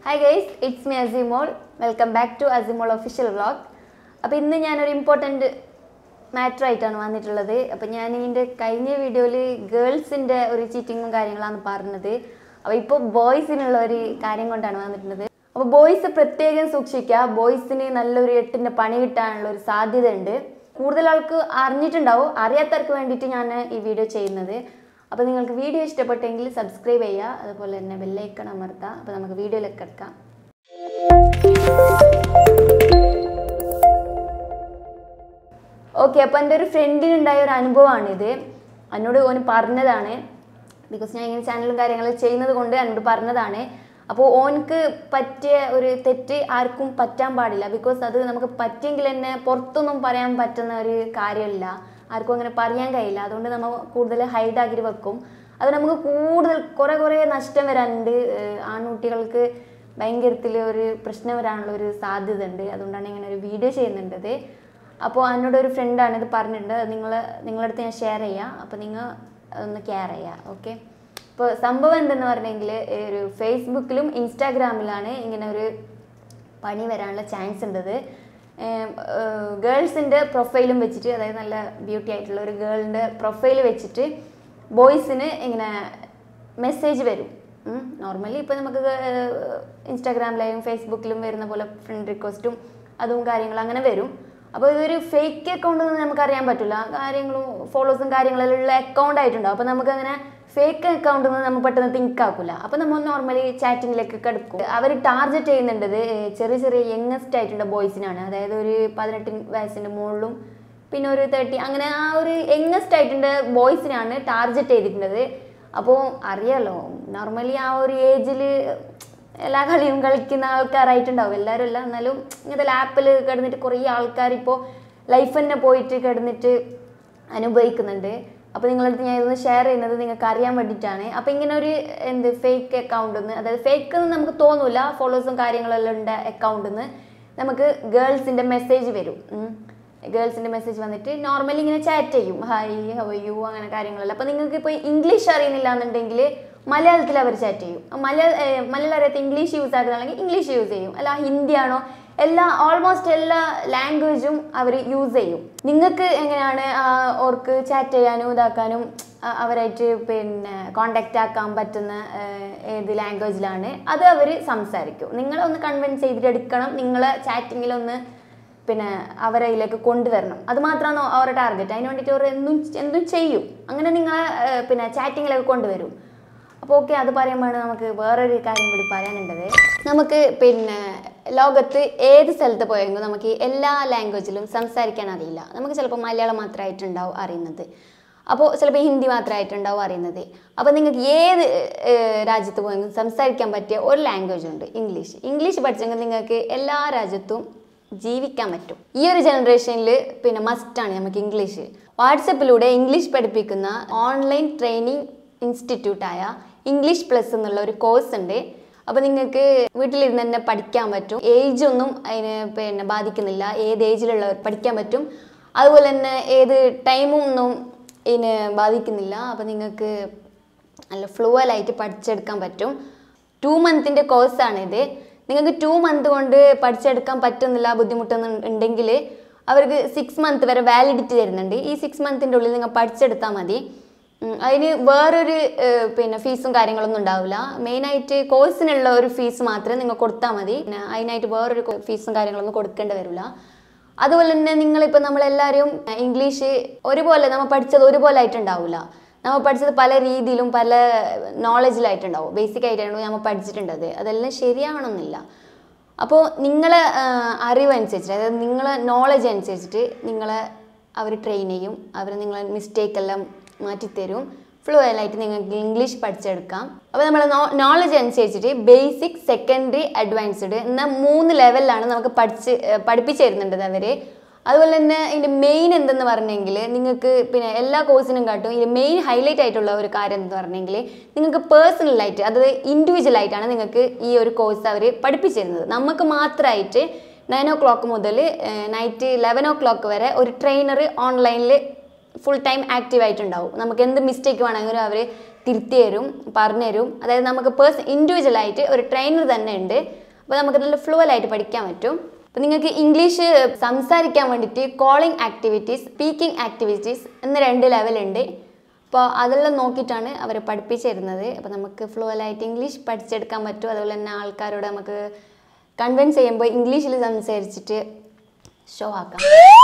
Hi guys, it's me Azimol. Welcome back to Azimol official vlog. അപ്പോൾ ഇന്ന് ഞാൻ ഒരു ഇമ്പോർട്ടന്റ് മാറ്റർ ആയിട്ടാണ് വന്നിട്ടുള്ളത്. അപ്പോൾ ഞാൻ ഇതിന്റെ കഴിഞ്ഞ വീഡിയോയിൽ ഗേൾസിന്റെ ഒരു ചീറ്റിങ്ങും കാര്യങ്ങളാണ് പറഞ്ഞത്. അപ്പോൾ ഇപ്പോൾ ബോയ്സിനുള്ള ഒരു കാര്യം കൊണ്ടാണ് വന്നിട്ടുള്ളത്. അപ്പോൾ ബോയ്സ് പ്രത്യേകം സൂക്ഷിക്കുക. ബോയ്സിന് നല്ലൊരു എട്ടിന്റെ പണി കിട്ടാനുള്ള ഒരു സാധ്യത ഉണ്ട്. കൂടുതൽ ആൾക്ക് അറിഞ്ഞിട്ടുണ്ടാവും, അറിയാത്തവർക്ക് വേണ്ടിയിട്ട് ഞാൻ ഈ വീഡിയോ ചെയ്യുന്നത്. അപ്പോൾ നിങ്ങൾക്ക് വീഡിയോ ഇഷ്ടപ്പെട്ടെങ്കിൽ സബ്സ്ക്രൈബ് ചെയ്യുക, അതുപോലെ തന്നെ ബെല്ലൈക്കൺ അമർത്തുക. അപ്പോൾ നമുക്ക് വീഡിയോയിലേക്ക് കിടക്കാം. ഓക്കെ, അപ്പോൾ എൻ്റെ ഒരു ഫ്രണ്ടിനുണ്ടായ ഒരു അനുഭവമാണിത്. എന്നോട് ഓന് പറഞ്ഞതാണ്. ബിക്കോസ് ഞാൻ ഇങ്ങനെ ചാനലും കാര്യങ്ങളും ചെയ്യുന്നത് കൊണ്ട് എന്നോട് പറഞ്ഞതാണ്. അപ്പോൾ ഓനക്ക് പറ്റിയ ഒരു തെറ്റ് ആർക്കും പറ്റാൻ പാടില്ല. ബിക്കോസ് അത് നമുക്ക് പറ്റിയെങ്കിൽ തന്നെ പുറത്തൊന്നും പറയാൻ പറ്റുന്ന ഒരു കാര്യമില്ല, ആർക്കും അങ്ങനെ പറയാൻ കഴിയില്ല. അതുകൊണ്ട് നമ്മൾ കൂടുതൽ ഹൈഡാക്കി വെക്കും. അത് നമുക്ക് കൂടുതൽ കുറേ നഷ്ടം വരാനുണ്ട്. ആൺകുട്ടികൾക്ക് ഭയങ്കരത്തിൽ ഒരു പ്രശ്നം വരാനുള്ള ഒരു സാധ്യത ഉണ്ട്. അതുകൊണ്ടാണ് ഇങ്ങനെ ഒരു വീഡിയോ ചെയ്യുന്നുണ്ടത്. അപ്പോൾ എന്നോട് ഒരു ഫ്രണ്ടാണ് ഇത് പറഞ്ഞിട്ടുണ്ട്. നിങ്ങളുടെ അടുത്ത് ഞാൻ ഷെയർ ചെയ്യാം. അപ്പോൾ നിങ്ങൾ അതൊന്ന് കെയർ ചെയ്യുക. ഓക്കെ, ഇപ്പോൾ സംഭവം എന്തെന്ന് പറഞ്ഞെങ്കിൽ ഒരു ഫേസ്ബുക്കിലും ഇൻസ്റ്റാഗ്രാമിലാണ് ഇങ്ങനെ ഒരു പണി വരാനുള്ള ചാൻസ് ഉണ്ടത്. ഗേൾസിൻ്റെ പ്രൊഫൈലും വെച്ചിട്ട്, അതായത് നല്ല ബ്യൂട്ടി ആയിട്ടുള്ള ഒരു ഗേളിൻ്റെ പ്രൊഫൈൽ വെച്ചിട്ട് ബോയ്സിന് ഇങ്ങനെ മെസ്സേജ് വരും. നോർമലി ഇപ്പോൾ നമുക്ക് ഇൻസ്റ്റാഗ്രാമിലായും ഫേസ്ബുക്കിലും വരുന്ന പോലെ ഫ്രണ്ട് റിക്വസ്റ്റും അതും കാര്യങ്ങളും അങ്ങനെ വരും. അപ്പോൾ ഇതൊരു ഫേക്ക് അക്കൗണ്ട് എന്ന് നമുക്കറിയാൻ പറ്റില്ല. കാര്യങ്ങളും ഫോളോസും കാര്യങ്ങളെല്ലാം ഉള്ള അക്കൗണ്ട് ആയിട്ടുണ്ടാവും. അപ്പോൾ നമുക്കങ്ങനെ ഫേക്ക് അക്കൗണ്ട് എന്ന് നമ്മൾ പെട്ടെന്ന് തിങ്ക് ആക്കില്ല. അപ്പോൾ നമ്മൾ നോർമലി ചാറ്റിങ്ങിലേക്ക് കിടക്കും. അവർ ടാർഗറ്റ് ചെയ്യുന്നുണ്ടത് ചെറിയ യങ്ങസ്റ്റ് ആയിട്ടുള്ള ബോയ്സിനാണ്. അതായത് ഒരു 18 വയസ്സിൻ്റെ മുകളിലും പിന്നെ ഒരു 30, അങ്ങനെ ആ ഒരു യങ്ങസ്റ്റ് ആയിട്ടുള്ള ബോയ്സിനാണ് ടാർഗറ്റ് ചെയ്തിട്ടുള്ളത്. അപ്പോൾ അറിയാലോ, നോർമലി ആ ഒരു ഏജിൽ എല്ലാ കളിയും കളിക്കുന്ന ആൾക്കാരായിട്ടുണ്ടാവും. എല്ലാവരും അല്ല, എന്നാലും ഇങ്ങനത്തെ ലാപ്പിൽ കിടന്നിട്ട് കുറേ ആൾക്കാർ ഇപ്പോൾ ലൈഫ് തന്നെ പോയിട്ട് കിടന്നിട്ട് അനുഭവിക്കുന്നുണ്ട്. അപ്പോൾ നിങ്ങളടുത്ത് ഞാൻ ഇതൊന്ന് ഷെയർ ചെയ്യുന്നത് നിങ്ങൾക്ക് അറിയാൻ വേണ്ടിയിട്ടാണ്. അപ്പോൾ ഇങ്ങനെ ഒരു ഫേക്ക് അക്കൗണ്ടിൽ നിന്ന്, അതായത് ഫേക്ക് എന്ന് നമുക്ക് തോന്നില്ല, ഫോളോവേഴ്സും കാര്യങ്ങളെല്ലാം ഉണ്ട് അക്കൗണ്ടിൽ നിന്ന് നമുക്ക് ഗേൾസിൻ്റെ മെസ്സേജ് വരും. ഗേൾസിൻ്റെ മെസ്സേജ് വന്നിട്ട് നോർമലി ഇങ്ങനെ ചാറ്റ് ചെയ്യും, ഹായ് ഹൗ ആർ യു അങ്ങനെ കാര്യങ്ങളെല്ലാം. അപ്പോൾ നിങ്ങൾക്ക് ഇപ്പോൾ ഇംഗ്ലീഷ് അറിയുന്നില്ല എന്നുണ്ടെങ്കിൽ മലയാളത്തിൽ അവർ ചാറ്റ് ചെയ്യും. മലയാളം അറിയാത്ത ഇംഗ്ലീഷ് യൂസ് ആക്കുന്നുണ്ടെങ്കിൽ ഇംഗ്ലീഷ് യൂസ് ചെയ്യും. അല്ല ഹിന്ദിയാണോ, ഓൾമോസ്റ്റ് എല്ലാ ലാംഗ്വേജും അവർ യൂസ് ചെയ്യും. നിങ്ങൾക്ക് എങ്ങനെയാണ് അവർക്ക് ചാറ്റ് ചെയ്യാനും ഇതാക്കാനും അവരായിട്ട് പിന്നെ കോണ്ടാക്റ്റ് ആക്കാൻ പറ്റുന്ന ഏത് ലാംഗ്വേജിലാണ് അത് അവർ സംസാരിക്കും. നിങ്ങളൊന്ന് കൺവിൻസ് ചെയ്തിട്ടെടുക്കണം, നിങ്ങളെ ചാറ്റിങ്ങിലൊന്ന് പിന്നെ അവരതിലേക്ക് കൊണ്ടുവരണം. അത് മാത്രമാണ് അവരുടെ ടാർഗറ്റ്. അതിന് വേണ്ടിയിട്ട് അവർ എന്തും ചെയ്യും. അങ്ങനെ നിങ്ങളെ പിന്നെ ചാറ്റിങ്ങിലേക്ക് കൊണ്ടുവരും. അപ്പോൾ ഓക്കെ, അത് പറയുമ്പോഴാണ് നമുക്ക് വേറൊരു കാര്യം കൂടി പറയാനുള്ളത്. നമുക്ക് പിന്നെ ലോകത്ത് ഏത് സ്ഥലത്ത് പോയെങ്കിലും നമുക്ക് എല്ലാ ലാംഗ്വേജിലും സംസാരിക്കാൻ അറിയില്ല. നമുക്ക് ചിലപ്പോൾ മലയാളം മാത്രമായിട്ടുണ്ടാവും അറിയുന്നത്, അപ്പോൾ ചിലപ്പോൾ ഹിന്ദി മാത്രമായിട്ടുണ്ടാവും അറിയുന്നത്. അപ്പോൾ നിങ്ങൾക്ക് ഏത് രാജ്യത്ത് പോയെങ്കിലും സംസാരിക്കാൻ പറ്റിയ ഒരു ലാംഗ്വേജ് ഉണ്ട്, ഇംഗ്ലീഷ് പഠിച്ചെങ്കിൽ നിങ്ങൾക്ക് എല്ലാ രാജ്യത്തും ജീവിക്കാൻ പറ്റും. ഈ ഒരു ജനറേഷനിൽ പിന്നെ മസ്റ്റാണ് നമുക്ക് ഇംഗ്ലീഷ്. വാട്സപ്പിലൂടെ ഇംഗ്ലീഷ് പഠിപ്പിക്കുന്ന ഓൺലൈൻ ട്രെയിനിങ് ഇൻസ്റ്റിറ്റ്യൂട്ടായ ഇംഗ്ലീഷ് പ്ലസ് എന്നുള്ള ഒരു കോഴ്സ് ഉണ്ട്. അപ്പോൾ നിങ്ങൾക്ക് വീട്ടിലിരുന്ന് തന്നെ പഠിക്കാൻ പറ്റും. ഏജൊന്നും അതിന് പിന്നെ ബാധിക്കുന്നില്ല, ഏത് ഏജിലുള്ളവർ പഠിക്കാൻ പറ്റും. അതുപോലെ തന്നെ ഏത് ടൈമും ഒന്നും ഇതിന് ബാധിക്കുന്നില്ല. അപ്പോൾ നിങ്ങൾക്ക് നല്ല ഫ്ലുവലായിട്ട് പഠിച്ചെടുക്കാൻ പറ്റും. 2 മന്തിൻ്റെ കോഴ്സാണിത്. നിങ്ങൾക്ക് 2 മന്ത് കൊണ്ട് പഠിച്ചെടുക്കാൻ പറ്റുന്നില്ല, ബുദ്ധിമുട്ടൊന്നും ഉണ്ടെങ്കിൽ അവർക്ക് 6 മന്ത് വരെ വാലിഡിറ്റി തരുന്നുണ്ട്. ഈ 6 മന്തിൻ്റെ ഉള്ളിൽ നിങ്ങൾ പഠിച്ചെടുത്താൽ മതി. അതിന് വേറൊരു പിന്നെ ഫീസും കാര്യങ്ങളൊന്നും ഉണ്ടാവില്ല. മെയിനായിട്ട് കോഴ്സിനുള്ള ഒരു ഫീസ് മാത്രമേ നിങ്ങൾ കൊടുത്താൽ മതി. പിന്നെ അതിനായിട്ട് വേറൊരു ഫീസും കാര്യങ്ങളൊന്നും കൊടുക്കേണ്ടി വരില്ല. അതുപോലെ തന്നെ നിങ്ങളിപ്പോൾ നമ്മളെല്ലാവരും ഇംഗ്ലീഷ് ഒരുപോലെ നമ്മൾ പഠിച്ചത് ഒരുപോലെ ആയിട്ടുണ്ടാവില്ല. നമ്മൾ പഠിച്ചത് പല രീതിയിലും പല നോളജിലായിട്ടുണ്ടാവും. ബേസിക് ആയിട്ടാണ് നമ്മൾ പഠിച്ചിട്ടുണ്ടത്. അതെല്ലാം ശരിയാവണമെന്നില്ല. അപ്പോൾ നിങ്ങളെ അറിവനുസരിച്ചിട്ട്, അതായത് നിങ്ങളെ നോളജ് അനുസരിച്ചിട്ട് നിങ്ങളെ അവർ ട്രെയിൻ ചെയ്യും. അവർ നിങ്ങളെ മിസ്റ്റേക്കെല്ലാം മാറ്റിത്തരും. ഫ്ലുവലായിട്ട് നിങ്ങൾക്ക് ഇംഗ്ലീഷ് പഠിച്ചെടുക്കാം. അപ്പോൾ നമ്മളെ നോളജ് അനുസരിച്ചിട്ട് ബേസിക്, സെക്കൻഡറി, അഡ്വാൻസ്ഡ് എന്ന 3 ലെവലിലാണ് നമുക്ക് പഠിപ്പിച്ചു തരുന്നുണ്ട് അവർ. അതുപോലെ തന്നെ ഇതിൻ്റെ മെയിൻ എന്തെന്ന് പറഞ്ഞെങ്കിൽ നിങ്ങൾക്ക് പിന്നെ എല്ലാ കോഴ്സിനും കാട്ടും ഇതിൽ മെയിൻ ഹൈലൈറ്റ് ആയിട്ടുള്ള ഒരു കാര്യം എന്ന് പറഞ്ഞെങ്കിൽ നിങ്ങൾക്ക് പേഴ്സണലായിട്ട്, അതായത് ഇൻഡിവിജ്വലായിട്ടാണ് നിങ്ങൾക്ക് ഈ ഒരു കോഴ്സ് അവർ പഠിപ്പിച്ചു തരുന്നത്. നമുക്ക് മാത്രമായിട്ട് 9 o'clock മുതൽ നൈറ്റ് 11 o'clock വരെ ഒരു ട്രെയിനർ ഓൺലൈനിൽ ഫുൾ ടൈം ആക്റ്റീവ് ആയിട്ടുണ്ടാവും. നമുക്ക് എന്ത് മിസ്റ്റേക്ക് വേണമെങ്കിലും അവർ തിരുത്തി തരും, പറഞ്ഞു തരും. അതായത് നമുക്ക് ഇൻഡിവിജ്വലായിട്ട് ഒരു ട്രെയിനർ തന്നെ ഉണ്ട്. അപ്പോൾ നമുക്ക് നല്ല ഫ്ലുവലായിട്ട് പഠിക്കാൻ പറ്റും. അപ്പോൾ നിങ്ങൾക്ക് ഇംഗ്ലീഷ് സംസാരിക്കാൻ വേണ്ടിയിട്ട് കോളിംഗ് ആക്ടിവിറ്റീസ്, സ്പീക്കിംഗ് ആക്ടിവിറ്റീസ് എന്ന 2 ലെവലുണ്ട്. അപ്പോൾ അതെല്ലാം നോക്കിയിട്ടാണ് അവർ പഠിപ്പിച്ചു തരുന്നത്. അപ്പോൾ നമുക്ക് ഫ്ലുവലായിട്ട് ഇംഗ്ലീഷ് പഠിച്ചെടുക്കാൻ പറ്റും. അതുപോലെ തന്നെ ആൾക്കാരോട് നമുക്ക് കൺവിൻസ് ചെയ്യുമ്പോൾ ഇംഗ്ലീഷിൽ സംസാരിച്ചിട്ട് ഷോ ആക്കാം.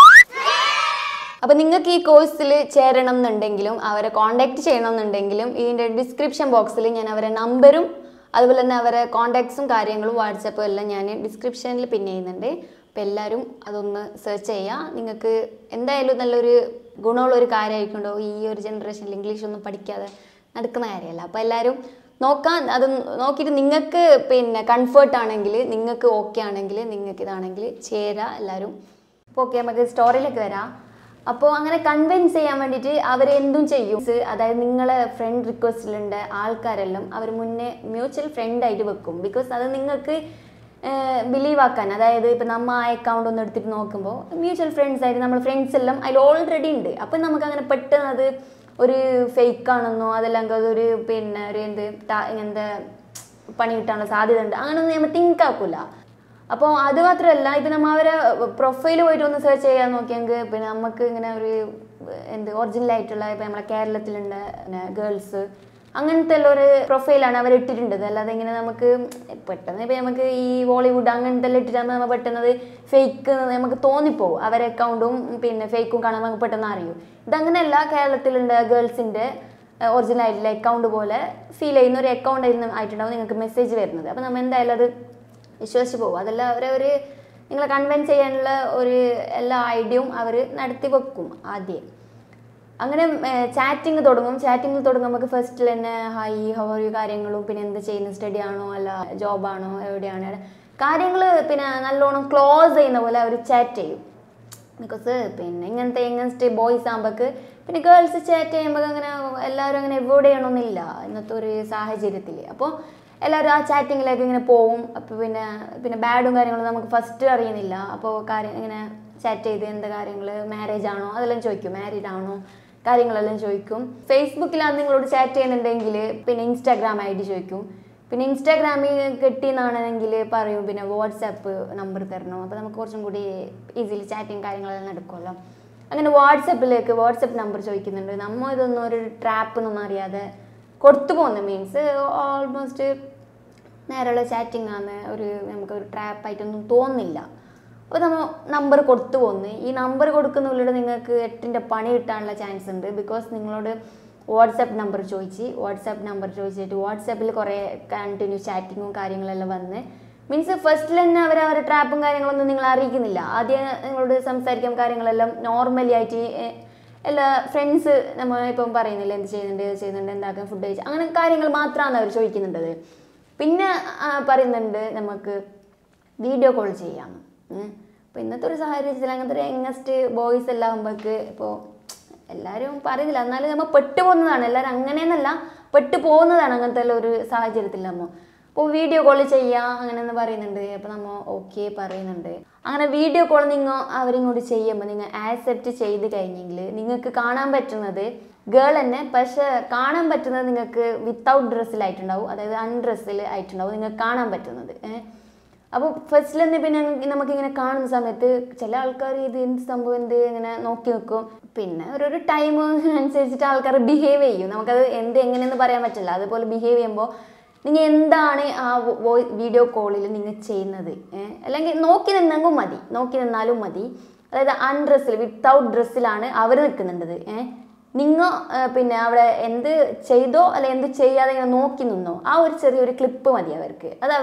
അപ്പോൾ നിങ്ങൾക്ക് ഈ കോഴ്സിൽ ചേരണം എന്നുണ്ടെങ്കിലും അവരെ കോൺടാക്റ്റ് ചെയ്യണം എന്നുണ്ടെങ്കിലും ഇതിൻ്റെ ഡിസ്ക്രിപ്ഷൻ ബോക്സിൽ ഞാൻ അവരെ നമ്പറും അതുപോലെ തന്നെ അവരെ കോൺടാക്ട്സും കാര്യങ്ങളും വാട്സപ്പും എല്ലാം ഞാൻ ഡിസ്ക്രിപ്ഷനിൽ പിൻ ചെയ്യുന്നുണ്ട്. അപ്പോൾ എല്ലാവരും അതൊന്ന് സെർച്ച് ചെയ്യുക. നിങ്ങൾക്ക് എന്തായാലും നല്ലൊരു ഗുണമുള്ളൊരു കാര്യമായിട്ടുണ്ടോ ഈ ഒരു ജനറേഷനിൽ ഇംഗ്ലീഷൊന്നും പഠിക്കാതെ നടക്കുന്ന കാര്യമല്ല. അപ്പോൾ എല്ലാവരും നോക്കാൻ, അത് നോക്കിയിട്ട് നിങ്ങൾക്ക് കംഫർട്ട് ആണെങ്കിൽ, നിങ്ങൾക്ക് ഓക്കെ ആണെങ്കിൽ, നിങ്ങൾക്ക് ഇതാണെങ്കിൽ ചേരാ എല്ലാവരും. അപ്പോൾ ഓക്കെ, നമുക്ക് സ്റ്റോറിയിലേക്ക് വരാം. അപ്പോൾ അങ്ങനെ കൺവിൻസ് ചെയ്യാൻ വേണ്ടിയിട്ട് അവരെന്തും ചെയ്യും. അതായത് നിങ്ങളെ ഫ്രണ്ട് റിക്വസ്റ്റിലുണ്ട് ആൾക്കാരെല്ലാം അവർ മുന്നേ മ്യൂച്വൽ ഫ്രണ്ടായിട്ട് വെക്കും. ബിക്കോസ് അത് നിങ്ങൾക്ക് ബിലീവ് ആക്കാൻ, അതായത് ഇപ്പോൾ നമ്മൾ ആ അക്കൗണ്ട് ഒന്ന് എടുത്തിട്ട് നോക്കുമ്പോൾ മ്യൂച്വൽ ഫ്രണ്ട്സ് ആയിട്ട് നമ്മൾ ഫ്രണ്ട്സ് എല്ലാം അതിൽ ഓൾറെഡി ഉണ്ട്. അപ്പം നമുക്ക് അങ്ങനെ പെട്ടെന്ന് അത് ഒരു ഫേക്ക് ആണെന്നോ അതല്ലെങ്കിൽ അതൊരു ഒരു ഇങ്ങനത്തെ പണി കിട്ടാനുള്ള സാധ്യത ഉണ്ട് അങ്ങനെയൊന്നും നമ്മൾ തിങ്ക് ആക്കില്ല. അപ്പോൾ അത് മാത്രമല്ല, ഇപ്പം നമ്മൾ അവരെ പ്രൊഫൈൽ പോയിട്ട് ഒന്ന് സെർച്ച് ചെയ്യാൻ നോക്കിയെങ്കിൽ നമുക്ക് ഇങ്ങനെ ഒരു ഒറിജിനലായിട്ടുള്ള ഇപ്പം നമ്മളെ കേരളത്തിലുണ്ട് ഗേൾസ് അങ്ങനത്തെ ഉള്ള ഒരു പ്രൊഫൈലാണ് അവർ ഇട്ടിട്ടുണ്ടത്. അല്ലാതെ ഇങ്ങനെ നമുക്ക് പെട്ടെന്ന് ഇപ്പം നമുക്ക് ഈ ബോളിവുഡ് അങ്ങനത്തെ എല്ലാം ഇട്ടിട്ടാകുമ്പോൾ നമ്മൾ പെട്ടെന്നത് ഫേക്ക് നമുക്ക് തോന്നിപ്പോവും. അവരെ അക്കൗണ്ടും ഫേക്കും കാണാൻ നമുക്ക് പെട്ടെന്ന് അറിയും. ഇതങ്ങനെയല്ല, കേരളത്തിലുണ്ട് ഗേൾസിൻ്റെ ഒറിജിനൽ ആയിട്ടുള്ള അക്കൗണ്ട് പോലെ ഫീൽ ചെയ്യുന്ന ഒരു അക്കൗണ്ട് ആയിട്ടുണ്ടാവും നിങ്ങൾക്ക് മെസ്സേജ് വരുന്നത്. അപ്പോൾ നമ്മൾ എന്തായാലും അത് വിശ്വസിച്ച് പോകും. അതല്ല അവരെ നിങ്ങളെ കൺവിൻസ് ചെയ്യാനുള്ള ഒരു എല്ലാ ഐഡിയയും അവർ നടത്തി വെക്കും ആദ്യം. അങ്ങനെ ചാറ്റിങ് തുടങ്ങും. നമുക്ക് ഫസ്റ്റിൽ തന്നെ ഹൈ ഹൗ ആർ യു കാര്യങ്ങളും എന്ത് ചെയ്യുന്ന സ്റ്റഡി ആണോ അല്ല ജോബാണോ എവിടെയാണ് കാര്യങ്ങൾ നല്ലോണം ക്ലോസ് ചെയ്യുന്ന പോലെ അവർ ചാറ്റ് ചെയ്യും. ബിക്കോസ് ഇങ്ങനത്തെ ബോയ്സ് ആകുമ്പോൾ ഗേൾസ് ചാറ്റ് ചെയ്യുമ്പോൾ അങ്ങനെ എല്ലാവരും അങ്ങനെ അവോയ്ഡ് ചെയ്യണമെന്നില്ല ഇന്നത്തെ ഒരു സാഹചര്യത്തിൽ. അപ്പോൾ എല്ലാവരും ആ ചാറ്റിങ്ങിലേക്ക് ഇങ്ങനെ പോവും. അപ്പോൾ ബാഡും കാര്യങ്ങളും നമുക്ക് ഫസ്റ്റ് അറിയുന്നില്ല. അപ്പോൾ ഇങ്ങനെ ചാറ്റ് ചെയ്ത് എന്താ കാര്യങ്ങൾ, മാരേജ് ആണോ അതെല്ലാം ചോദിക്കും, മാരീഡ് ആണോ കാര്യങ്ങളെല്ലാം ചോദിക്കും. ഫേസ്ബുക്കിലാണ് നിങ്ങളോട് ചാറ്റ് ചെയ്യുന്നുണ്ടെങ്കിൽ ഇൻസ്റ്റാഗ്രാം ID ചോദിക്കും. ഇൻസ്റ്റാഗ്രാമിൽ കിട്ടിയെന്നാണെങ്കിൽ പറയും വാട്സാപ്പ് നമ്പർ തരണോ. അപ്പോൾ നമുക്ക് കുറച്ചും കൂടി ഈസിലി ചാറ്റിങ് കാര്യങ്ങളെല്ലാം നടക്കുമല്ലോ. അങ്ങനെ വാട്സപ്പ് നമ്പർ ചോദിക്കുന്നുണ്ട്. നമ്മൾ ഇതൊന്നും ഒരു ട്രാപ്പ് എന്നൊന്നും അറിയാതെ കൊടുത്തു പോകുന്ന മീൻസ് ഓൾമോസ്റ്റ് നേരെയുള്ള ചാറ്റിംഗ് ആണ്. നമുക്കൊരു ട്രാപ്പായിട്ടൊന്നും തോന്നില്ല. അപ്പോൾ നമ്മൾ നമ്പർ കൊടുത്തു പോകുന്നു. ഈ നമ്പർ കൊടുക്കുന്നതിലൂടെ നിങ്ങൾക്ക് 8ന്റെ പണി കിട്ടാനുള്ള ചാൻസ് ഉണ്ട്. ബിക്കോസ് നിങ്ങളോട് വാട്സാപ്പ് നമ്പർ ചോദിച്ചിട്ട് വാട്സാപ്പിൽ കുറേ കണ്ടിന്യൂസ് ചാറ്റിങ്ങും കാര്യങ്ങളെല്ലാം വന്ന് മീൻസ് ഫസ്റ്റിൽ തന്നെ അവരെ ട്രാപ്പും കാര്യങ്ങളൊന്നും നിങ്ങൾ അറിയിക്കുന്നില്ല. ആദ്യം നിങ്ങളോട് സംസാരിക്കാൻ കാര്യങ്ങളെല്ലാം നോർമലി ആയിട്ട് എല്ലാ ഫ്രണ്ട്സ് നമ്മൾ ഇപ്പം പറയുന്നില്ല എന്ത് ചെയ്യുന്നുണ്ട് എന്താക്കാൻ ഫുഡ് കഴിച്ചാൽ അങ്ങനെ കാര്യങ്ങൾ മാത്രമാണ് അവർ ചോദിക്കുന്നുണ്ടത്. പിന്നെ പറയുന്നുണ്ട് നമുക്ക് വീഡിയോ കോൾ ചെയ്യാമെന്ന്. അപ്പോൾ ഇന്നത്തെ ഒരു സാഹചര്യത്തിൽ അങ്ങനത്തെ ഒരു യങ്ങസ്റ്റ് ബോയ്സ് എല്ലാം ആകുമ്പോഴേക്ക് ഇപ്പോൾ എല്ലാവരും പറയുന്നില്ല, എന്നാലും നമ്മൾ പെട്ടുപോകുന്നതാണ്. എല്ലാവരും അങ്ങനെയെന്നല്ല, പെട്ടുപോകുന്നതാണ് അങ്ങനത്തെ ഒരു സാഹചര്യത്തിൽ നമ്മൾ. അപ്പോൾ വീഡിയോ കോൾ ചെയ്യാം അങ്ങനെയെന്ന് പറയുന്നുണ്ട്. അപ്പോൾ നമ്മൾ ഓക്കെ പറയുന്നുണ്ട്. അങ്ങനെ വീഡിയോ കോൾ അവരിങ്ങോട്ട് ചെയ്യുമ്പോൾ നിങ്ങൾ ആക്സെപ്റ്റ് ചെയ്ത് കഴിഞ്ഞെങ്കിൽ നിങ്ങൾക്ക് കാണാൻ പറ്റുന്നത് ഗേൾ തന്നെ, പക്ഷെ കാണാൻ പറ്റുന്നത് നിങ്ങൾക്ക് വിത്തൗട്ട് ഡ്രസ്സിലായിട്ടുണ്ടാവും, അതായത് അൺഡ്രസ്സിൽ ആയിട്ടുണ്ടാവും നിങ്ങൾക്ക് കാണാൻ പറ്റുന്നത്. അപ്പോൾ ഫസ്റ്റിൽ തന്നെ നമുക്കിങ്ങനെ കാണുന്ന സമയത്ത് ചില ആൾക്കാർ ഇത് എന്ത് സംഭവം ഇങ്ങനെ നോക്കി നിൽക്കും. ഒരു ടൈം അനുസരിച്ചിട്ട് ആൾക്കാർ ബിഹേവ് ചെയ്യും. നമുക്കത് എങ്ങനെയെന്ന് പറയാൻ പറ്റില്ല. അതുപോലെ ബിഹേവ് ചെയ്യുമ്പോൾ നിങ്ങൾ എന്താണ് ആ വീഡിയോ കോളിൽ നിങ്ങൾ ചെയ്യുന്നത്, അല്ലെങ്കിൽ നോക്കി നിന്നാലും മതി. അതായത് അൺഡ്രസ്സിൽ വിത്തൗട്ട് ഡ്രസ്സിലാണ് അവർ നിൽക്കുന്നുണ്ടത്. നിങ്ങൾ അവിടെ എന്ത് ചെയ്തോ അല്ലെ എന്ത് ചെയ്യാതെ ഇങ്ങനെ നോക്കി നിന്നോ ആ ഒരു ചെറിയൊരു ക്ലിപ്പ് മതി അവർക്ക്. അത്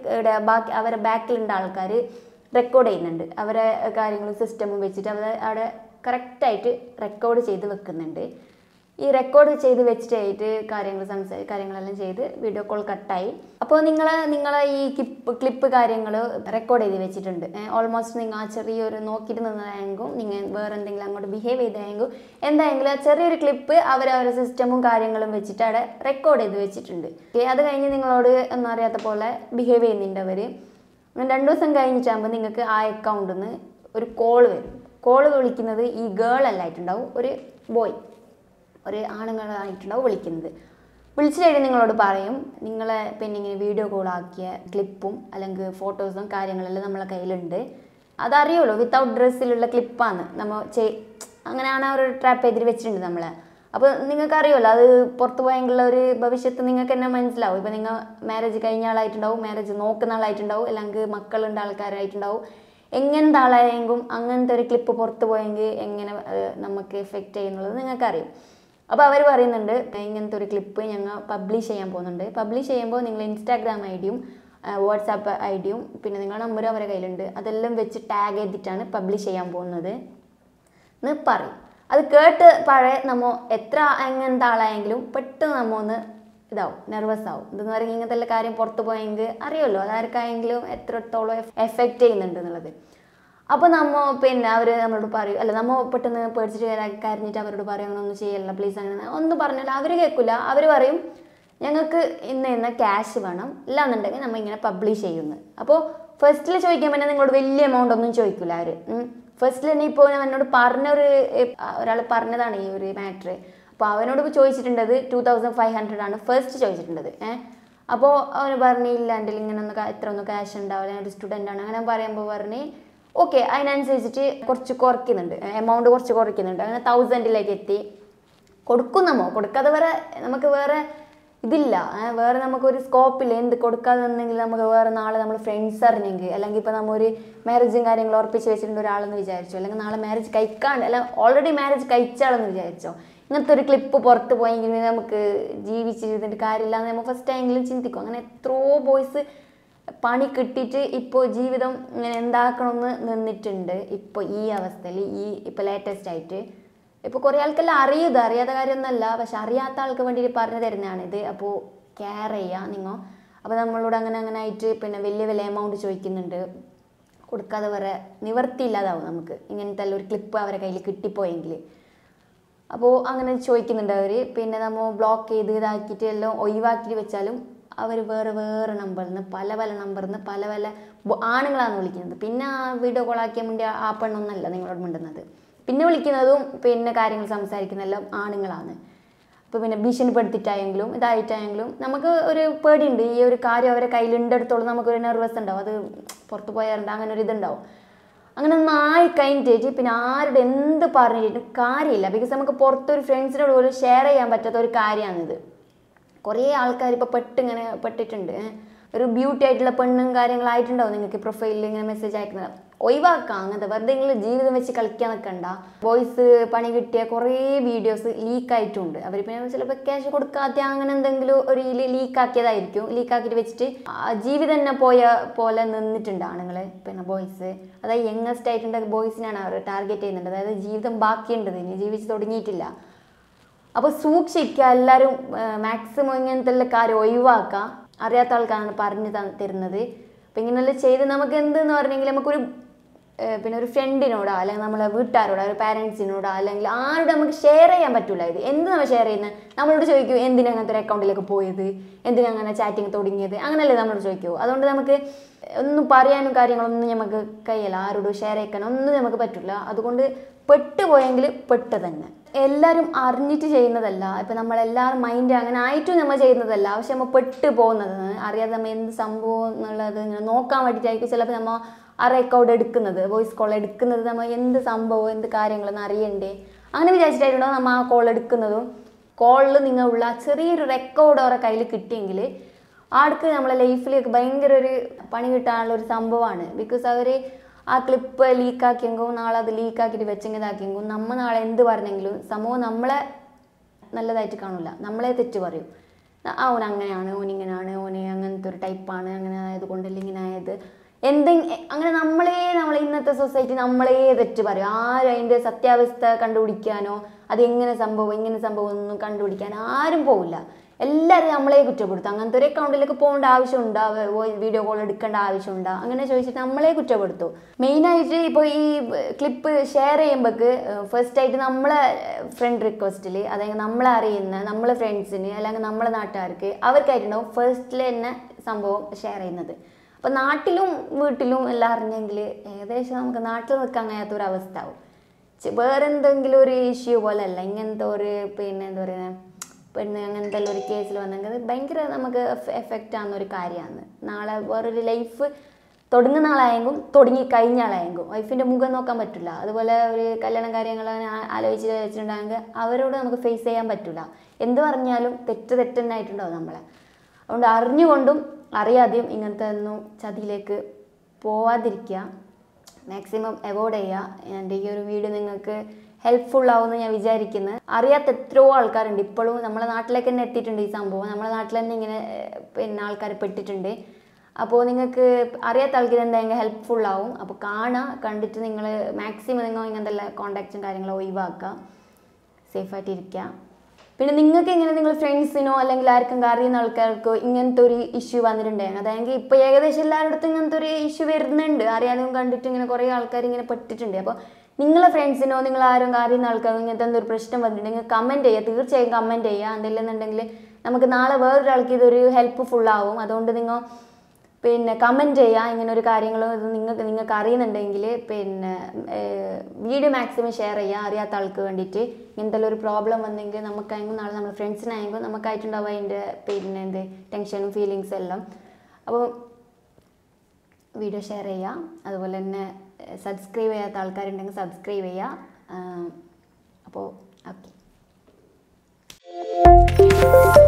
അവരെ ബാക്കിലുള്ള ആൾക്കാർ റെക്കോർഡ് ചെയ്യുന്നുണ്ട്. അവരെ കാര്യങ്ങളും സിസ്റ്റമും വെച്ചിട്ട് അവിടെ കറക്റ്റായിട്ട് റെക്കോർഡ് ചെയ്ത് വെക്കുന്നുണ്ട്. ഈ റെക്കോർഡ് ചെയ്ത് വെച്ചിട്ടായിട്ട് കാര്യങ്ങളെല്ലാം ചെയ്ത് വീഡിയോ കോൾ കട്ടായി. അപ്പോൾ നിങ്ങളെ ഈ ക്ലിപ്പ് കാര്യങ്ങൾ റെക്കോർഡ് ചെയ്ത് വെച്ചിട്ടുണ്ട്. ഓൾമോസ്റ്റ് നിങ്ങൾ ആ ചെറിയൊരു നോക്കിയിട്ട് നിന്നതായെങ്കിലും നിങ്ങൾ വേറെ എന്തെങ്കിലും അങ്ങോട്ട് ബിഹേവ് ചെയ്തായെങ്കിലും എന്തായെങ്കിലും ആ ചെറിയൊരു ക്ലിപ്പ് അവരവരെ സിസ്റ്റമും കാര്യങ്ങളും വെച്ചിട്ട് അവിടെ റെക്കോർഡ് ചെയ്ത് വെച്ചിട്ടുണ്ട്. അത് കഴിഞ്ഞ് നിങ്ങളോട് ഒന്നും അറിയാത്ത പോലെ ബിഹേവ് ചെയ്യുന്നുണ്ട് അവർ. 2 ദിവസം കഴിഞ്ഞിട്ടാകുമ്പോൾ നിങ്ങൾക്ക് ആ അക്കൗണ്ടിൽ നിന്ന് ഒരു കോൾ വരും. കോൾ വിളിക്കുന്നത് ഈ ഗേൾ അല്ലായിട്ടുണ്ടാവും, ഒരു ബോയ്, ഒരു ആണുങ്ങളായിട്ടുണ്ടാവും വിളിക്കുന്നത്. വിളിച്ചിട്ട് നിങ്ങളോട് പറയും നിങ്ങളെ പിന്നെ ഇങ്ങനെ വീഡിയോ കോൾ ആക്കിയ ക്ലിപ്പും അല്ലെങ്കിൽ ഫോട്ടോസും കാര്യങ്ങളെല്ലാം നമ്മളെ കയ്യിലുണ്ട്. അതറിയുള്ളൂ, വിത്തൗട്ട് ഡ്രസ്സിലുള്ള ക്ലിപ്പാണ് നമ്മൾ അങ്ങനെയാണ് അവർ ട്രാപ്പ് ചെയ്തിട്ട് വെച്ചിട്ടുണ്ട് നമ്മളെ. അപ്പോൾ നിങ്ങൾക്ക് അറിയുമല്ലോ അത് പുറത്ത് പോയെങ്കിലുള്ള ഒരു ഭവിഷ്യത്ത് നിങ്ങൾക്ക് തന്നെ മനസ്സിലാവും. ഇപ്പോൾ നിങ്ങൾ മാരേജ് കഴിഞ്ഞ ആളായിട്ടുണ്ടാവും, മാരേജ് നോക്കുന്ന ആളായിട്ടുണ്ടാവും, അല്ലെങ്കിൽ മക്കളുണ്ട് ആൾക്കാരായിട്ടുണ്ടാവും. എങ്ങനത്തെ ആളായെങ്കിലും അങ്ങനത്തെ ഒരു ക്ലിപ്പ് പുറത്ത് പോയെങ്കിൽ എങ്ങനെ നമുക്ക് എഫക്റ്റ് ചെയ്യുന്നുള്ളത് നിങ്ങൾക്കറിയും. അപ്പോൾ അവർ പറയുന്നുണ്ട് ഇങ്ങനത്തെ ഒരു ക്ലിപ്പ് ഞങ്ങൾ പബ്ലിഷ് ചെയ്യാൻ പോകുന്നുണ്ട്. പബ്ലിഷ് ചെയ്യുമ്പോൾ നിങ്ങൾ ഇൻസ്റ്റാഗ്രാം ഐഡിയും വാട്സാപ്പ് ഐഡിയും പിന്നെ നിങ്ങളുടെ നമ്പർ അവരുടെ കയ്യിലുണ്ട്, അതെല്ലാം വെച്ച് ടാഗ് ചെയ്തിട്ടാണ് പബ്ലിഷ് ചെയ്യാൻ പോകുന്നത് എന്ന് പറയും. അത് കേട്ട് പഴയ നമ്മൾ എത്ര എങ്ങനത്തെ ആളായെങ്കിലും പെട്ടെന്ന് നമ്മൾ ഒന്ന് ഇതാവും, നെർവസ് ആവും. ഇതെന്ന് പറയുമ്പോൾ ഇങ്ങനത്തെ എല്ലാ കാര്യം പുറത്ത് പോയെങ്കിൽ അറിയുമല്ലോ അതാർക്കായെങ്കിലും എത്രത്തോളം എഫക്റ്റ് ചെയ്യുന്നുണ്ട് എന്നുള്ളത്. അപ്പോൾ നമ്മൾ പിന്നെ അവർ നമ്മളോട് പറയും, അല്ല നമ്മൾ പെട്ടെന്ന് പേടിച്ചിട്ട് കരഞ്ഞിട്ട് അവരോട് പറയും അങ്ങനെ ഒന്നും ചെയ്യല്ല പ്ലീസ്, അങ്ങനെ ഒന്നും പറഞ്ഞാൽ അവർ കേൾക്കില്ല. അവർ പറയും ഞങ്ങൾക്ക് ഇന്ന ക്യാഷ് വേണം, ഇല്ലാന്നുണ്ടെങ്കിൽ നമ്മൾ ഇങ്ങനെ പബ്ലിഷ് ചെയ്യുന്നു. അപ്പോൾ ഫസ്റ്റിൽ ചോദിക്കാൻ പറ്റുന്ന നിങ്ങളോട് വലിയ എമൗണ്ട് ഒന്നും ചോദിക്കില്ല അവർ. ഫസ്റ്റിൽ തന്നെ ഇപ്പോൾ എന്നോട് ഒരാൾ പറഞ്ഞതാണ് ഈ ഒരു മാറ്റർ. അപ്പോൾ അവനോട് ഇപ്പോൾ ചോദിച്ചിട്ടുണ്ടത് 2500 ആണ് ഫസ്റ്റ് ചോദിച്ചിട്ടുണ്ടത്. അപ്പോൾ അവന് പറഞ്ഞില്ല എൻ്റെ ഇങ്ങനെ ഇത്ര ഒന്നും ക്യാഷ് ഉണ്ടാവില്ല, ഞാൻ ഒരു സ്റ്റുഡൻ്റ് ആണ് അങ്ങനെ പറയുമ്പോൾ പറഞ്ഞ് ഓക്കെ അതിനനുസരിച്ചിട്ട് കുറച്ച് കുറയ്ക്കുന്നുണ്ട്, എമൗണ്ട് കുറച്ച് കുറയ്ക്കുന്നുണ്ട്. അങ്ങനെ 1000 എത്തി. കൊടുക്കുന്നമോ കൊടുക്കാതെ നമുക്ക് വേറെ ഇതില്ല, വേറെ നമുക്കൊരു സ്കോപ്പില്ല. എന്ത് കൊടുക്കാതെ നിന്നെങ്കിൽ നമുക്ക് വേറെ നാളെ നമ്മൾ ഫ്രണ്ട്സ് അറിഞ്ഞെങ്കിൽ, അല്ലെങ്കിൽ ഇപ്പോൾ നമ്മൾ ഒരു മാരേജും കാര്യങ്ങളും ഉറപ്പിച്ച് വെച്ചിട്ടുണ്ട് ഒരാളെന്ന് വിചാരിച്ചോ, അല്ലെങ്കിൽ നാളെ മാരേജ് കഴിക്കാണ്ട് അല്ല ഓൾറെഡി മാരേജ് കഴിച്ചാളെന്ന് വിചാരിച്ചോ, ഇങ്ങനത്തെ ഒരു ക്ലിപ്പ് പുറത്ത് പോയെങ്കിൽ നമുക്ക് ജീവിച്ചിരുന്നിട്ട് കാര്യമില്ല എന്ന് നമ്മൾ ഫസ്റ്റ് ടൈമെങ്കിലും ചിന്തിക്കും. അങ്ങനെ എത്രയോ ബോയ്സ് പണി കിട്ടിയിട്ട് ഇപ്പോൾ ജീവിതം ഇങ്ങനെ എന്താക്കണമെന്ന് നിന്നിട്ടുണ്ട്. ഇപ്പോൾ ഈ അവസ്ഥയിൽ ഇപ്പോൾ ലേറ്റസ്റ്റ് ആയിട്ട് ഇപ്പോൾ കുറേ ആൾക്കെല്ലാം അറിയാത്ത കാര്യമൊന്നുമല്ല, പക്ഷെ അറിയാത്ത ആൾക്ക് വേണ്ടിയിട്ട് പറഞ്ഞു തരുന്നതാണിത്. അപ്പോൾ കെയർ ചെയ്യുക നിങ്ങൾ. അപ്പോൾ നമ്മളോട് അങ്ങനെ ആയിട്ട് പിന്നെ വലിയ എമൗണ്ട് ചോദിക്കുന്നുണ്ട്, കൊടുക്കാതെ വരെ നിവർത്തിയില്ലാതാവും നമുക്ക് ഇങ്ങനത്തെ ഒരു ക്ലിപ്പ് അവരെ കയ്യിൽ കിട്ടിപ്പോയെങ്കിൽ. അപ്പോൾ അങ്ങനെ ചോദിക്കുന്നുണ്ട് അവർ. പിന്നെ നമ്മൾ ബ്ലോക്ക് ചെയ്ത് ഇതാക്കിയിട്ട് എല്ലാം ഒഴിവാക്കിയിട്ട് വെച്ചാലും അവർ വേറെ നമ്പറിൽ നിന്ന് പല നമ്പറിൽ നിന്ന് പല ആണുങ്ങളാണ് വിളിക്കുന്നത്. പിന്നെ വീഡിയോ കോൾ ആക്കിയാൽ വേണ്ടി ആ പെണ്ണൊന്നല്ല നിങ്ങളോട് മിണ്ടുന്നത്. പിന്നെ വിളിക്കുന്നതും പിന്നെ കാര്യങ്ങൾ സംസാരിക്കുന്നതെല്ലാം ആണുങ്ങളാണ്. അപ്പോൾ പിന്നെ ഭീഷണിപ്പെടുത്തിയിട്ടായെങ്കിലും ഇതായിട്ടായെങ്കിലും നമുക്ക് ഒരു പേടിയുണ്ട്. ഈ ഒരു കാര്യം അവരെ കയ്യിലുണ്ടെടുത്തോളം നമുക്കൊരു നെർവസ് ഉണ്ടാവും, അത് പുറത്ത് പോയാറുണ്ട് അങ്ങനെ ഒരു ഇതുണ്ടാവും. അങ്ങനെ ഒന്നായി കഴിഞ്ഞിട്ട് പിന്നെ ആരുടെ എന്ത് പറഞ്ഞിട്ടും കാര്യമില്ല. ബിക്കോസ് നമുക്ക് പുറത്തൊരു ഫ്രണ്ട്സിനോട് പോലും ഷെയർ ചെയ്യാൻ പറ്റാത്ത ഒരു കാര്യമാണിത്. കുറേ ആൾക്കാർ ഇപ്പോൾ പെട്ടിട്ടുണ്ട്. ഒരു ബ്യൂട്ടി ആയിട്ടുള്ള പെണ്ണും കാര്യങ്ങളായിട്ടുണ്ടാവും നിങ്ങൾക്ക് പ്രൊഫൈലിൽ ഇങ്ങനെ മെസ്സേജ് അയക്കുന്നത്. ഒഴിവാക്കാം അങ്ങനത്തെ, വെറുതെ നിങ്ങൾ ജീവിതം വെച്ച് കളിക്കാൻ നിൽക്കണ്ട. ബോയ്സ് പണി കിട്ടിയ കുറേ വീഡിയോസ് ലീക്കായിട്ടുണ്ട്. അവർ പിന്നെ ചിലപ്പോൾ ക്യാഷ് കൊടുക്കാത്ത അങ്ങനെ എന്തെങ്കിലും ഒരു ലീക്കാക്കിയതായിരിക്കും. ലീക്കാക്കിയിട്ട് വെച്ചിട്ട് ജീവിതം തന്നെ പോയ പോലെ നിന്നിട്ടുണ്ട് ആണുങ്ങൾ പിന്നെ ബോയ്സ്. അതായത് യങ്ങസ്റ്റ് ആയിട്ടുള്ള ബോയ്സിനാണ് അവർ ടാർഗറ്റ് ചെയ്യുന്നുണ്ട്. അതായത് ജീവിതം ബാക്കിയുണ്ടത്, ഇനി ജീവിച്ച് തുടങ്ങിയിട്ടില്ല. അപ്പോൾ സൂക്ഷിക്കുക എല്ലാവരും, മാക്സിമം ഇങ്ങനത്തെ കാര്യം ഒഴിവാക്കുക. അറിയാത്ത ആൾക്കാരാണ് പറഞ്ഞു തരുന്നത്. അപ്പം ഇങ്ങനെല്ലാം ചെയ്ത് നമുക്ക് എന്തെന്ന് പറഞ്ഞെങ്കിൽ നമുക്കൊരു പിന്നെ ഒരു ഫ്രണ്ടിനോടോ അല്ലെങ്കിൽ നമ്മളെ വീട്ടുകാരോടോ ഒരു പാരൻസിനോടോ അല്ലെങ്കിൽ ആരോടും നമുക്ക് ഷെയർ ചെയ്യാൻ പറ്റില്ല. ഇത് എന്ത് നമ്മൾ ഷെയർ ചെയ്യുന്നത്? നമ്മളോട് ചോദിക്കൂ എന്തിനാ അങ്ങനത്തെ ഒരു അക്കൗണ്ടിലേക്ക് പോയത്, എന്തിനാ അങ്ങനെ ചാറ്റിങ് തുടങ്ങിയത്, അങ്ങനെയല്ലേ നമ്മളോട് ചോദിക്കൂ. അതുകൊണ്ട് നമുക്ക് ഒന്നും പറയാനും കാര്യങ്ങളൊന്നും നമുക്ക് കഴിയില്ല, ആരോടും ഷെയർ ചെയ്യാനോ ഒന്നും നമുക്ക് പറ്റില്ല. അതുകൊണ്ട് പെട്ടുപോയെങ്കിൽ പെട്ട് തന്നെ. എല്ലാവരും അറിഞ്ഞിട്ട് ചെയ്യുന്നതല്ല, ഇപ്പം നമ്മളെല്ലാവരും മൈൻഡ് അങ്ങനെ ആയിട്ടും നമ്മൾ ചെയ്യുന്നതല്ല. പക്ഷെ നമ്മൾ പെട്ട് പോകുന്നത് അറിയാതെ നമ്മൾ എന്ത് സംഭവം എന്നുള്ളത് ഇങ്ങനെ നോക്കാൻ വേണ്ടിയിട്ടായിരിക്കും ചിലപ്പോൾ നമ്മൾ ആ റെക്കോർഡ് എടുക്കുന്നത്, വോയിസ് കോൾ എടുക്കുന്നത്. നമ്മൾ എന്ത് സംഭവം എന്ത് കാര്യങ്ങളെന്ന് അറിയണ്ടേ അങ്ങനെ വിചാരിച്ചിട്ടായിട്ടുണ്ടോ നമ്മൾ ആ കോൾ എടുക്കുന്നതും. കോളിൽ നിങ്ങളുള്ള ചെറിയൊരു റെക്കോർഡ് അവരുടെ കയ്യിൽ കിട്ടിയെങ്കിൽ ആൾക്ക് നമ്മളെ ലൈഫിലേക്ക് ഭയങ്കര ഒരു പണി കിട്ടാനുള്ള ഒരു സംഭവമാണ്. ബിക്കോസ് അവർ ആ ക്ലിപ്പ് ലീക്കാക്കിയെങ്കിൽ നാളെ അത് ലീക്കാക്കിയിട്ട് വെച്ചെങ്കിൽ ഇതാക്കിയെങ്കിൽ നമ്മൾ നാളെ എന്ത് പറഞ്ഞെങ്കിലും സമൂഹം നമ്മളെ നല്ലതായിട്ട് കാണില്ല, നമ്മളെ തെറ്റ് പറയും. ഓൻ അങ്ങനെയാണ്, ഓനിങ്ങനെയാണ്, ഓന് അങ്ങനത്തെ ഒരു ടൈപ്പാണ്, അങ്ങനെ ആയത് കൊണ്ടല്ല ഇങ്ങനെ ആയത് അങ്ങനെ നമ്മളെ ഇന്നത്തെ സൊസൈറ്റി നമ്മളെ തെറ്റ് പറയും. ആരും അതിൻ്റെ സത്യാവസ്ഥ കണ്ടുപിടിക്കാനോ അതെങ്ങനെ സംഭവം ഇങ്ങനെ സംഭവം ഒന്നും കണ്ടുപിടിക്കാൻ ആരും പോവില്ല. എല്ലാവരും നമ്മളെ കുറ്റപ്പെടുത്തും. അങ്ങനത്തെ ഒരു അക്കൗണ്ടിലേക്ക് പോകേണ്ട ആവശ്യമുണ്ടോ, വീഡിയോ കോൾ എടുക്കേണ്ട ആവശ്യമുണ്ടോ അങ്ങനെ ചോദിച്ചിട്ട് നമ്മളെ കുറ്റപ്പെടുത്തും. മെയിനായിട്ട് ഇപ്പോൾ ഈ ക്ലിപ്പ് ഷെയർ ചെയ്യുമ്പോഴേക്ക് ഫസ്റ്റായിട്ട് നമ്മളെ ഫ്രണ്ട് റിക്വസ്റ്റിൽ, അതായത് നമ്മളെ അറിയുന്ന നമ്മളെ ഫ്രണ്ട്സിന് അല്ലെങ്കിൽ നമ്മളെ നാട്ടുകാർക്ക് അവർക്കായിട്ടുണ്ടാവും ഫസ്റ്റിൽ തന്നെ സംഭവം ഷെയർ ചെയ്യുന്നത്. അപ്പോൾ നാട്ടിലും വീട്ടിലും എല്ലാം അറിഞ്ഞെങ്കിൽ ഏകദേശം നമുക്ക് നാട്ടിൽ നിൽക്കാൻ കഴിയാത്തൊരവസ്ഥ ആവും. വേറെ എന്തെങ്കിലും ഒരു ഇഷ്യൂ പോലെ അല്ല, ഇങ്ങനത്തെ ഒരു പിന്നെ എന്താ പറയുക പെണ്ണ് അങ്ങനത്തെ ഒരു കേസിൽ വന്നെങ്കിൽ അത് ഭയങ്കര നമുക്ക് എഫക്റ്റ് ആകുന്ന ഒരു കാര്യമാണ്. നാളെ വേറൊരു ലൈഫ് തുടങ്ങുന്ന ആളായെങ്കിലും തുടങ്ങി കഴിഞ്ഞ ആളായെങ്കിലും വൈഫിൻ്റെ മുഖം നോക്കാൻ പറ്റില്ല. അതുപോലെ ഒരു കല്യാണം കാര്യങ്ങൾ ആലോചിച്ച് വെച്ചിട്ടുണ്ടെങ്കിൽ അവരോട് നമുക്ക് ഫേസ് ചെയ്യാൻ പറ്റില്ല. എന്ത് പറഞ്ഞാലും തെറ്റ് തന്നെ ആയിട്ടുണ്ടാവും നമ്മളെ. അതുകൊണ്ട് അറിഞ്ഞുകൊണ്ടും അറിയാതെയും ഇങ്ങനത്തെ ഒന്നും ചതിയിലേക്ക് പോവാതിരിക്കുക, മാക്സിമം അവോയ്ഡ് ചെയ്യുക. എൻ്റെ ഈ ഒരു വീഡിയോ നിങ്ങൾക്ക് ഹെൽപ്ഫുൾ ആവുമെന്ന് ഞാൻ വിചാരിക്കുന്നത്. അറിയാത്ത എത്രയോ ആൾക്കാരുണ്ട് ഇപ്പോഴും. നമ്മളെ നാട്ടിലേക്ക് തന്നെ എത്തിയിട്ടുണ്ട് ഈ സംഭവം. നമ്മളെ നാട്ടിൽ തന്നെ ഇങ്ങനെ ആൾക്കാർ പെട്ടിട്ടുണ്ട്. അപ്പോൾ നിങ്ങൾക്ക് അറിയാത്ത ആൾക്കാർ എന്തായാലും ഹെൽപ്ഫുൾ ആവും. അപ്പോൾ കണ്ടിട്ട് നിങ്ങൾ മാക്സിമം നിങ്ങൾ ഇങ്ങനത്തെ കോൺടാക്റ്റും കാര്യങ്ങളും ഒഴിവാക്കുക, സേഫായിട്ടിരിക്കുക. പിന്നെ നിങ്ങൾക്ക് ഇങ്ങനെ നിങ്ങൾ ഫ്രണ്ട്സിനോ അല്ലെങ്കിൽ ആർക്കും അറിയുന്ന ആൾക്കാർക്കോ ഇങ്ങനത്തെ ഒരു ഇഷ്യൂ വന്നിട്ടുണ്ടായിരുന്നു, അതായത് ഇപ്പോൾ ഏകദേശം എല്ലാവരുടെ ഇങ്ങനത്തെ ഒരു ഇഷ്യൂ വരുന്നുണ്ട്. അറിയാതെയും കണ്ടിട്ട് ഇങ്ങനെ കുറേ ആൾക്കാർ ഇങ്ങനെ പെട്ടിട്ടുണ്ട്. അപ്പോൾ നിങ്ങളെ ഫ്രണ്ട്സിനോ നിങ്ങൾ ആരും അറിയുന്ന ആൾക്കാരോ ഇങ്ങനത്തെ എന്തൊരു പ്രശ്നം വന്നിട്ടുണ്ടെങ്കിൽ കമൻറ്റ് ചെയ്യുക, തീർച്ചയായും കമൻറ്റ് ചെയ്യുക. എന്തെങ്കിലുണ്ടെങ്കിൽ നമുക്ക് നാളെ വേറൊരാൾക്ക് ഇതൊരു ഹെൽപ്പ്ഫുൾ ആവും. അതുകൊണ്ട് നിങ്ങൾ കമൻറ്റ് ചെയ്യുക. ഇങ്ങനെ ഒരു കാര്യങ്ങളും ഇത് നിങ്ങൾക്ക് അറിയുന്നുണ്ടെങ്കിൽ വീഡിയോ മാക്സിമം ഷെയർ ചെയ്യുക അറിയാത്ത ആൾക്ക് വേണ്ടിയിട്ട്. ഇങ്ങനത്തെ ഒരു പ്രോബ്ലം വന്നെങ്കിൽ നമുക്കായെങ്കിൽ നാളെ നമ്മൾ ഫ്രണ്ട്സിനായെങ്കിൽ നമുക്കായിട്ടുണ്ടാവും അതിൻ്റെ എന്ത് ടെൻഷനും ഫീലിങ്സും എല്ലാം. അപ്പോൾ വീഡിയോ ഷെയർ ചെയ്യുക. അതുപോലെ തന്നെ സബ്സ്ക്രൈബ് ചെയ്യാത്ത ആൾക്കാരുണ്ടെങ്കിൽ സബ്സ്ക്രൈബ് ചെയ്യുക. അപ്പോൾ ഓക്കെ.